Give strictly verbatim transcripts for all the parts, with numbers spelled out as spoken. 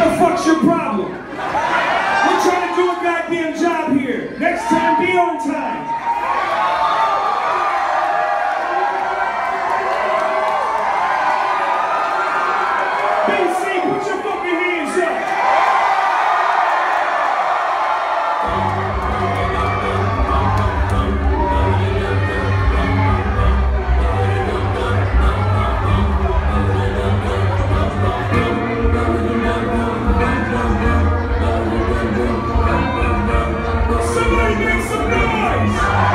the fuck's your problem? We're trying to do a goddamn job here. Next time, be on time. B C, put your fucking hands up. Somebody make some noise!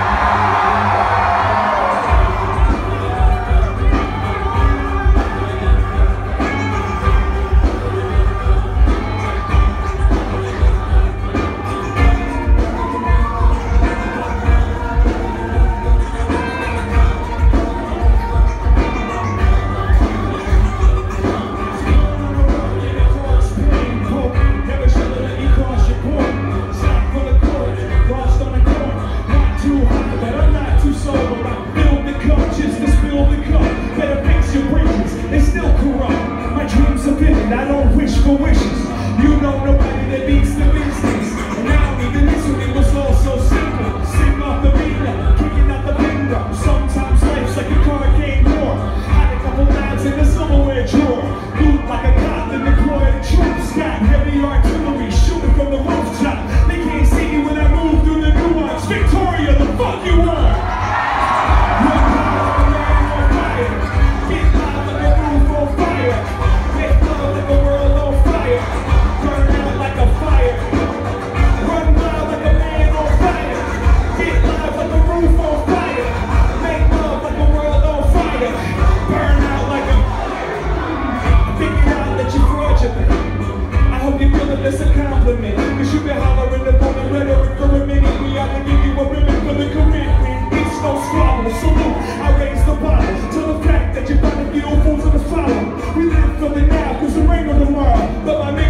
I don't wish for wishes. You know nobody that beats the business. And I don't even listen, it was all so simple. Sitting off the arena, kicking out the bingo. Sometimes life's like a card game war. Had a couple lads in the silverware drawer. Moved like a cop and deployed the troops. Got heavy artillery shooting from the rooftop. They can't see me when I move through the nuance. Victoria, the fuck you want? One power of the man on fire. Get loud like a roof on fire. Make love like the world on fire. Burn out like a fire. Run wild like a man on fire. Get loud like the roof on fire. Make love like the world on fire. Burn out like a... Figure out that you're fraudulent. I hope you feel that that's a compliment. Cause you've been hollering the phone rhetoric for a minute. We ought to give you a ribbon for the commitment. It's no squabble, salute. I raise the bottles to the fact that you're about to be all fools of the follow. We live for the now, cause there ain't no tomorrow. But my man